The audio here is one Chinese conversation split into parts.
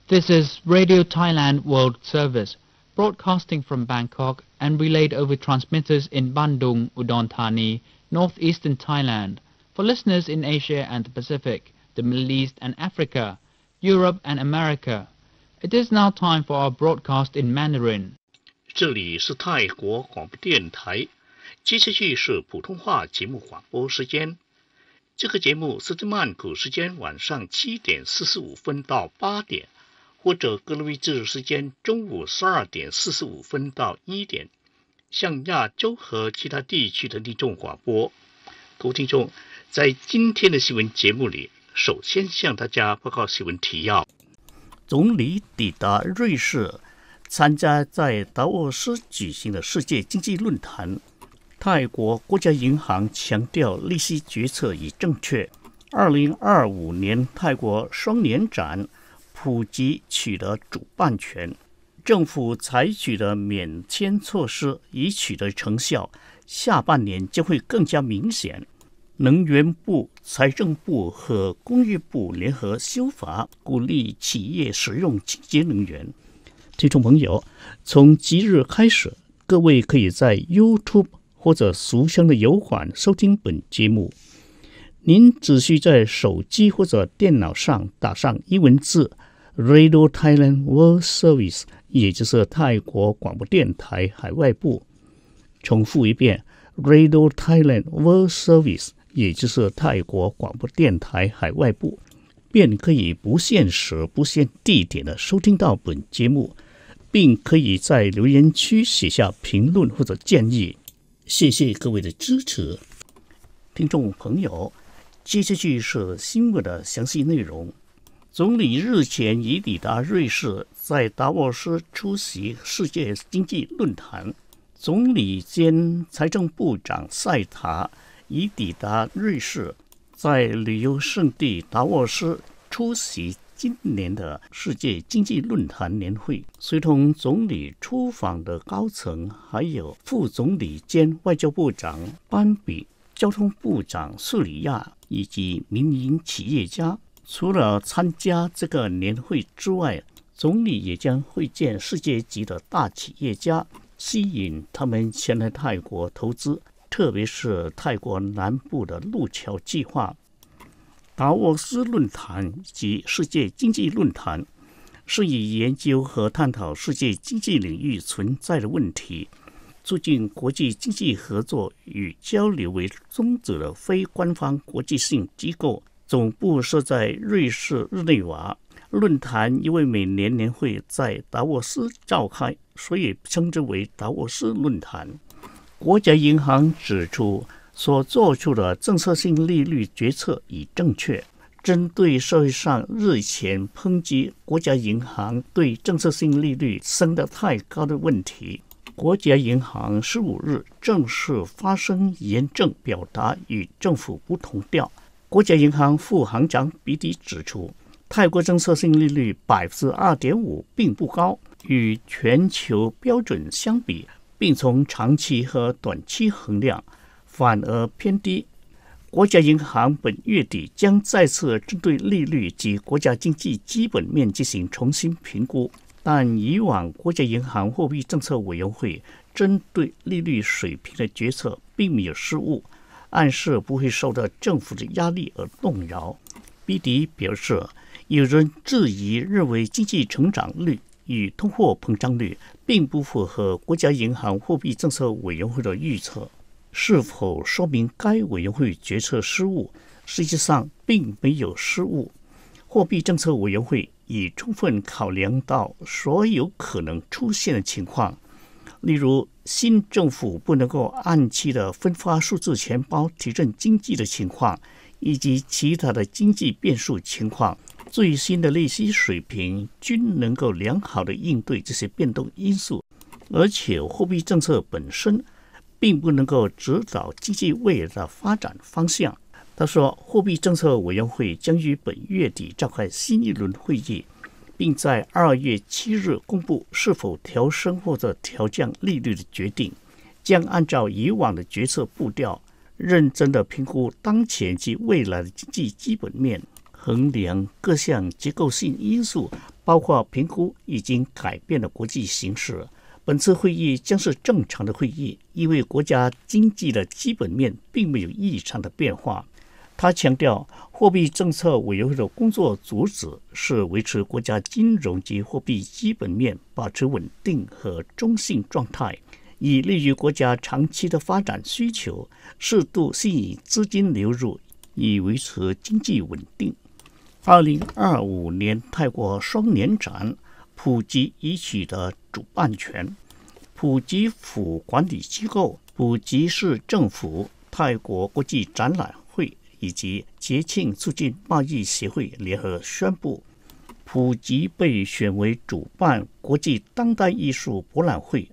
This is Radio Thailand World Service, broadcasting from Bangkok and relayed over transmitters in Bandung, Udon Thani, northeastern Thailand, for listeners in Asia and the Pacific, the Middle East and Africa, Europe and America. It is now time for our broadcast in Mandarin. 这里是泰国广播电台，接下去是普通话节目广播时间。这个节目是在曼谷时间晚上7点45分到8点，或者格林威治时间中午12点45分到1点，向亚洲和其他地区的听众广播。各位听众，在今天的新闻节目里，首先向大家报告新闻提要。总理抵达瑞士，参加在达沃斯举行的世界经济论坛。泰国国家银行强调利息决策已正确。2025年泰国双年展普及取得主办权，政府采取的免签措施已取得成效，下半年将会更加明显。能源部、财政部和工业部联合修法，鼓励企业使用清洁能源。听众朋友，从即日开始，各位可以在 YouTube 或者俗称的油管收听本节目。您只需在手机或者电脑上打上英文字 Radio Thailand World Service， 也就是泰国广播电台海外部。重复一遍 Radio Thailand World Service， 也就是泰国广播电台海外部，便可以不限时不限地点的收听到本节目，并可以在留言区写下评论或者建议。谢谢各位的支持。听众朋友，接下去是新闻的详细内容。总理日前已抵达瑞士，在达沃斯出席世界经济论坛。总理兼财政部长赛塔已抵达瑞士，在旅游胜地达沃斯出席今年的世界经济论坛年会。随同总理出访的高层还有副总理兼外交部长班比、交通部长苏里亚以及民营企业家。除了参加这个年会之外，总理也将会见世界级的大企业家，吸引他们前来泰国投资，特别是泰国南部的路桥计划。达沃斯论坛及世界经济论坛是以研究和探讨世界经济领域存在的问题，促进国际经济合作与交流为宗旨的非官方国际性机构，总部设在瑞士日内瓦。论坛因为每年年会在达沃斯召开，所以称之为达沃斯论坛。国家银行指出，所做出的政策性利率决策已正确。针对社会上日前抨击国家银行对政策性利率升得太高的问题，国家银行15日正式发声严正表达与政府不同调。国家银行副行长比迪指出，泰国政策性利率 2.5% 并不高，与全球标准相比，并从长期和短期衡量反而偏低。国家银行本月底将再次针对利率及国家经济基本面进行重新评估，但以往国家银行货币政策委员会针对利率水平的决策并没有失误，暗示不会受到政府的压力而动摇。比迪表示，有人质疑认为经济成长率与通货膨胀率并不符合国家银行货币政策委员会的预测，是否说明该委员会决策失误？实际上并没有失误。货币政策委员会已充分考量到所有可能出现的情况，例如新政府不能够按期的分发数字钱包提振经济的情况，以及其他的经济变数情况。最新的利息水平均能够良好的应对这些变动因素，而且货币政策本身并不能够指导经济未来的发展方向。他说，货币政策委员会将于本月底召开新一轮会议，并在2月7日公布是否调升或者调降利率的决定，将按照以往的决策步调，认真地评估当前及未来的经济基本面，衡量各项结构性因素， 包括评估已经改变的国际形势。本次会议将是正常的会议，因为国家经济的基本面并没有异常的变化。他强调，货币政策委员会的工作主旨是维持国家金融及货币基本面保持稳定和中性状态，以利于国家长期的发展需求，适度吸引资金流入，以维持经济稳定。2025年泰国双年展，普吉已取得主办权。普吉府管理机构、普吉市政府、泰国国际展览会以及节庆促进贸易协会联合宣布，普吉被选为主办国际当代艺术博览会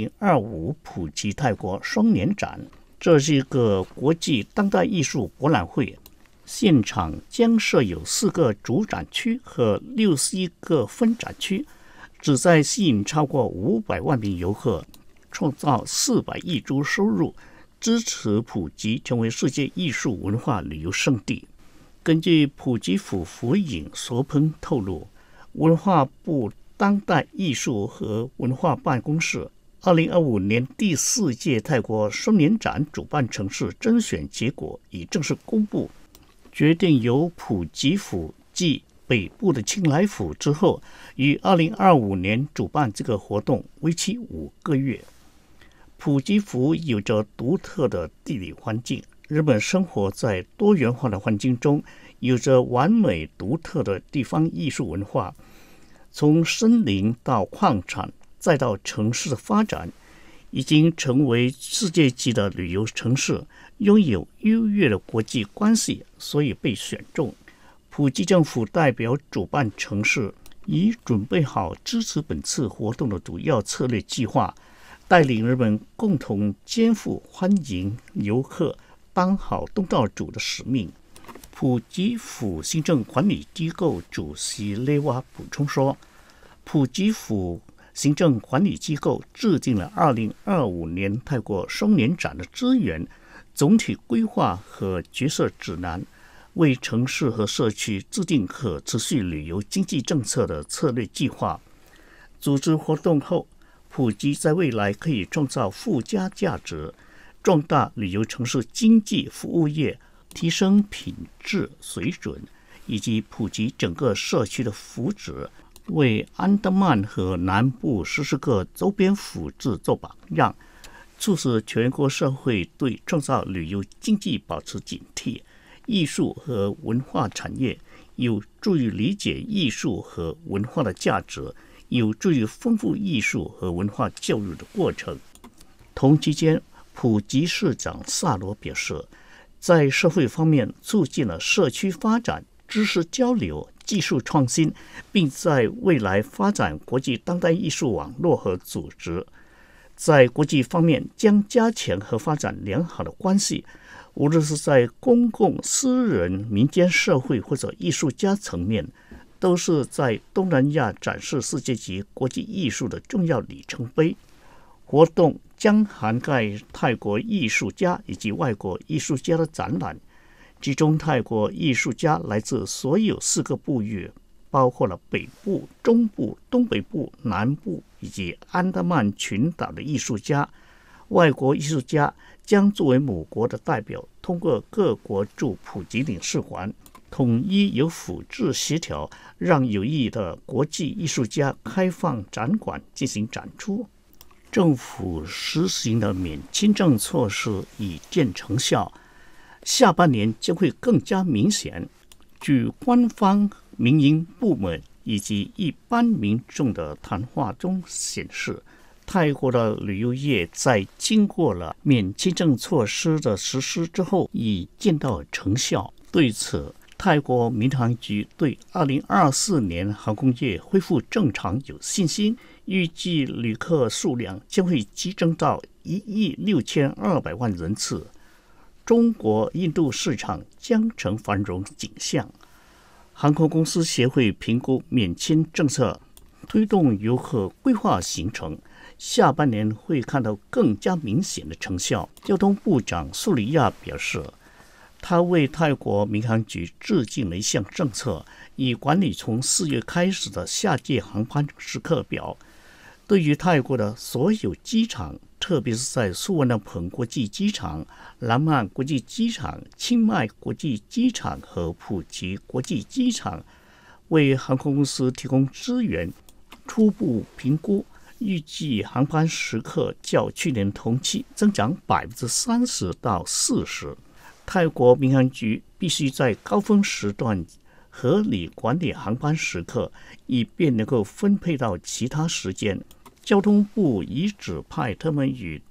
2025普吉泰国双年展。这是一个国际当代艺术博览会，现场将设有4个主展区和61个分展区，旨在吸引超过500万名游客，创造400亿铢收入，支持普吉成为世界艺术文化旅游胜地。根据普吉府府尹索彭透露，文化部当代艺术和文化办公室2025年第4届泰国双年展主办城市甄选结果已正式公布，决定由普吉府继北部的清莱府之后，于2025年主办这个活动，为期5个月。普吉府有着独特的地理环境，日本生活在多元化的环境中，有着完美独特的地方艺术文化。从森林到矿产，再到城市的发展，已经成为世界级的旅游城市，拥有优越的国际关系，所以被选中。普吉政府代表主办城市，已准备好支持本次活动的主要策略计划，带领人们共同肩负欢迎游客、当好东道主的使命。普吉府行政管理机构主席雷瓦补充说，普吉府行政管理机构制定了2025年泰国双年展的资源、总体规划和决策指南，为城市和社区制定可持续旅游经济政策的策略计划。组织活动后，普吉在未来可以创造附加价值，壮大旅游城市经济服务业，提升品质水准，以及普及整个社区的福祉，为安德曼和南部14个周边府治做榜样，促使全国社会对创造旅游经济保持警惕。艺术和文化产业有助于理解艺术和文化的价值，有助于丰富艺术和文化教育的过程。同期间，普吉市长萨罗表示，在社会方面促进了社区发展、知识交流、技术创新，并在未来发展国际当代艺术网络和组织。在国际方面将加强和发展良好的关系，无论是在公共、私人、民间社会或者艺术家层面，都是在东南亚展示世界级国际艺术的重要里程碑。活动将涵盖泰国艺术家以及外国艺术家的展览，其中泰国艺术家来自所有4个部域，包括了北部、中部、东北部、南部以及安达曼群岛的艺术家。外国艺术家将作为母国的代表，通过各国驻普吉领事馆，统一由府治协调，让有意的国际艺术家开放展馆进行展出。政府实行的免签证措施已见成效，下半年将会更加明显。据官方、民营部门以及一般民众的谈话中显示，泰国的旅游业在经过了免签证措施的实施之后，已见到成效。对此，泰国民航局对2024年航空业恢复正常有信心，预计旅客数量将会激增到1.62亿人次。中国、印度市场将成繁荣景象。航空公司协会评估免签政策推动游客规划行程，下半年会看到更加明显的成效。交通部长苏里亚表示， 他为泰国民航局制定了一项政策，以管理从4月开始的夏季航班时刻表。对于泰国的所有机场，特别是在苏万那彭国际机场、南曼国际机场、清迈国际机场和普吉国际机场，为航空公司提供资源。初步评估，预计航班时刻较去年同期增长30%到40%。泰国民航局必须在高峰时段合理管理航班时刻，以便能够分配到其他时间。交通部已指派他们与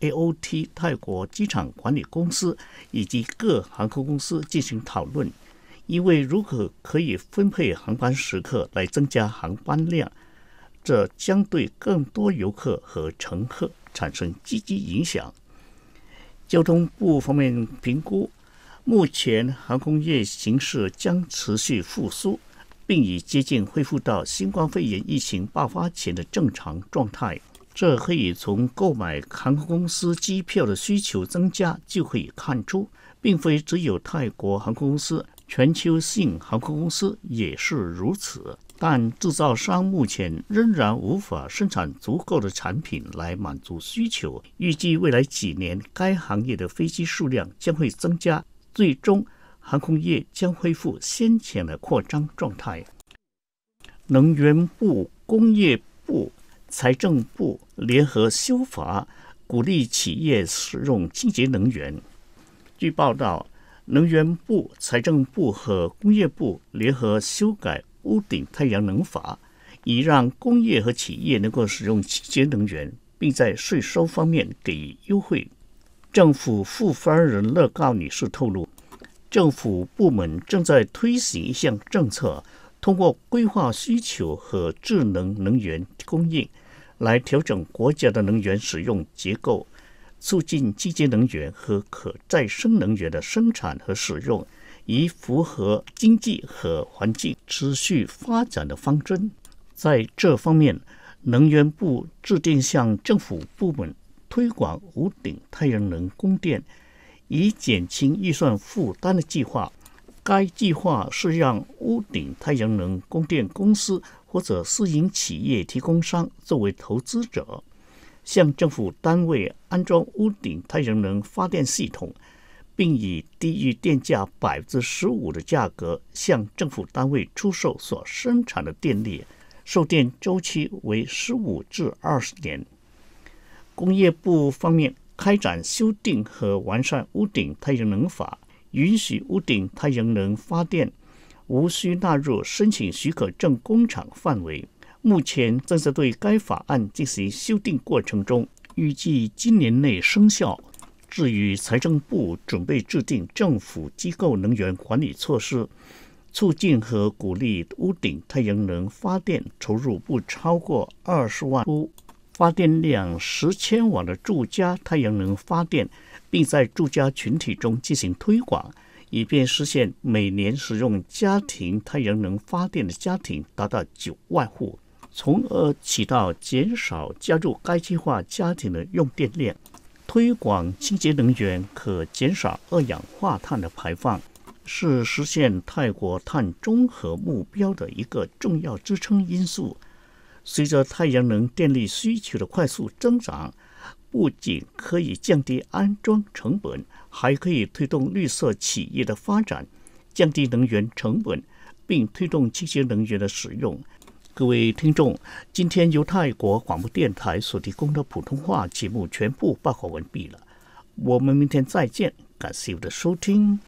AOT 泰国机场管理公司以及各航空公司进行讨论，因为如果可以分配航班时刻来增加航班量，这将对更多游客和乘客产生积极影响。交通部方面评估，目前航空业形势将持续复苏，并已接近恢复到新冠肺炎疫情爆发前的正常状态。这可以从购买航空公司机票的需求增加就可以看出，并非只有泰国航空公司，全球性航空公司也是如此。但制造商目前仍然无法生产足够的产品来满足需求。预计未来几年，该行业的飞机数量将会增加，最终航空业将恢复先前的扩张状态。能源部、工业部、财政部联合修法，鼓励企业使用清洁能源。据报道，能源部、财政部和工业部联合修改屋顶太阳能法，以让工业和企业能够使用清洁能源，并在税收方面给予优惠。政府副发言人乐高女士透露，政府部门正在推行一项政策，通过规划需求和智能能源供应，来调整国家的能源使用结构，促进清洁能源和可再生能源的生产和使用，以符合经济和环境持续发展的方针。在这方面，能源部制定向政府部门推广屋顶太阳能供电，以减轻预算负担的计划。该计划是让屋顶太阳能供电公司或者私营企业提供商作为投资者，向政府单位安装屋顶太阳能发电系统，并以低于电价15%的价格向政府单位出售所生产的电力，售电周期为15至20年。工业部方面开展修订和完善屋顶太阳能法，允许屋顶太阳能发电无需纳入申请许可证工厂范围。目前正在对该法案进行修订过程中，预计今年内生效。至于财政部准备制定政府机构能源管理措施，促进和鼓励屋顶太阳能发电投入不超过20万户发电量10千瓦的住家太阳能发电，并在住家群体中进行推广，以便实现每年使用家庭太阳能发电的家庭达到9万户，从而起到减少加入该计划家庭的用电量。推广清洁能源可减少二氧化碳的排放，是实现泰国碳中和目标的一个重要支撑因素。随着太阳能电力需求的快速增长，不仅可以降低安装成本，还可以推动绿色企业的发展，降低能源成本，并推动清洁能源的使用。各位听众，今天由泰国广播电台所提供的普通话节目全部报告完毕了，我们明天再见，感谢您的收听。